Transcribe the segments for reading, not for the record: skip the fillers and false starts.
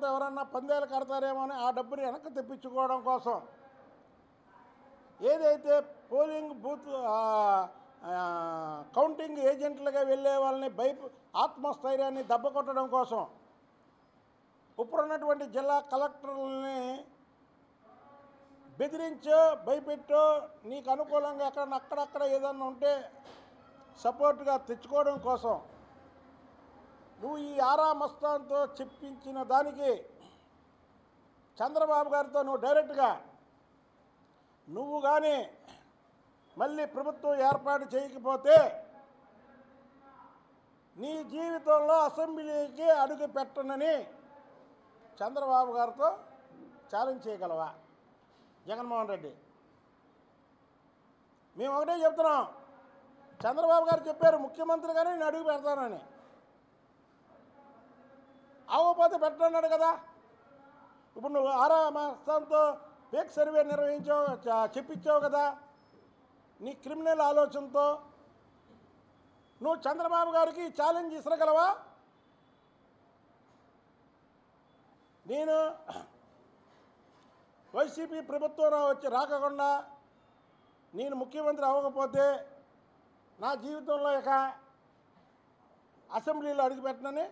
మనతో ఎవరన్నా పందేలు కడతారేమో అని ఆ డబ్బుని వెనక్కి తెప్పించుకోవడం కోసం ఏదైతే పోలింగ్ బూత్ కౌంటింగ్ ఏజెంట్లుగా వెళ్ళే వాళ్ళని ఆత్మస్థైర్యాన్ని దెబ్బకొట్టడం కోసం ఇప్పుడున్నటువంటి జిల్లా కలెక్టర్లని బెదిరించో భయపెట్టో నీకు అనుకూలంగా అక్కడక్కడ ఏదన్నా ఉంటే సపోర్ట్గా తెచ్చుకోవడం కోసం నువ్వు ఈ ఆరా మస్తాన్తో చెప్పించిన దానికి చంద్రబాబు గారితో నువ్వు డైరెక్ట్గా నువ్వు కానీ మళ్ళీ ప్రభుత్వం ఏర్పాటు చేయకపోతే నీ జీవితంలో అసెంబ్లీకి అడుగు పెట్టనని చంద్రబాబు గారితో ఛాలెంజ్ చేయగలవా జగన్మోహన్ రెడ్డి? మేము ఒకటే చెప్తున్నాం, చంద్రబాబు గారు చెప్పారు ముఖ్యమంత్రిగానే నేను అడుగు పెడతానని. అవ్వకపోతే పెట్టన్నాడు కదా. ఇప్పుడు నువ్వు ఆరా మాసంతో ఫేక్ సర్వే నిర్వహించావు, చెప్పించావు కదా. నీ క్రిమినల్ ఆలోచనతో నువ్వు చంద్రబాబు గారికి ఛాలెంజ్ ఇసరగలవా? నేను వైసీపీ ప్రభుత్వం రాకుండా నేను ముఖ్యమంత్రి అవ్వకపోతే నా జీవితంలో ఇక అసెంబ్లీలో అడుగుపెట్టనని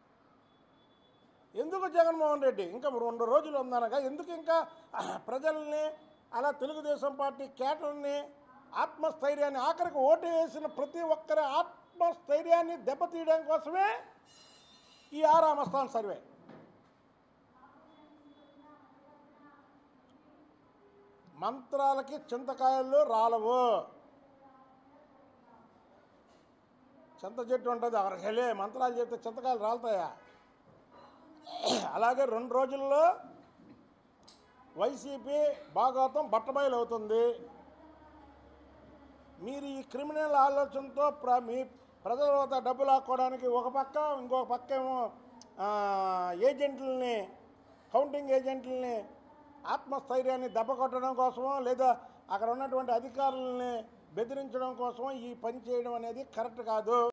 ఎందుకు జగన్మోహన్ రెడ్డి ఇంకా 2 రోజులు ఉందనగా ఎందుకు ఇంకా ప్రజల్ని అలా తెలుగుదేశం పార్టీ కేటర్ని ఆత్మస్థైర్యాన్ని ఆఖరికి ఓటు వేసిన ప్రతి ఒక్కరి ఆత్మస్థైర్యాన్ని దెబ్బతీయడం కోసమే ఈ ఆరా మస్తాన్ సర్వే. మంత్రాలకి చింతకాయలు రాలవు. చింత చెట్టు ఉంటుంది అక్కడికి వెళ్ళి మంత్రాలు చెప్తే చింతకాయలు రాలుతాయా? అలాగే 2 రోజుల్లో వైసీపీ భాగవతం బట్టబయలు అవుతుంది. మీరు ఈ క్రిమినల్ ఆలోచనతో మీ ప్రజల వద్ద డబ్బులు లాక్కోవడానికి ఒక పక్క, ఇంకొక పక్క ఏమో ఏజెంట్లని, కౌంటింగ్ ఏజెంట్లని ఆత్మస్థైర్యాన్ని దెబ్బకొట్టడం కోసమో లేదా అక్కడ ఉన్నటువంటి అధికారులని బెదిరించడం కోసమో ఈ పని చేయడం అనేది కరెక్ట్ కాదు.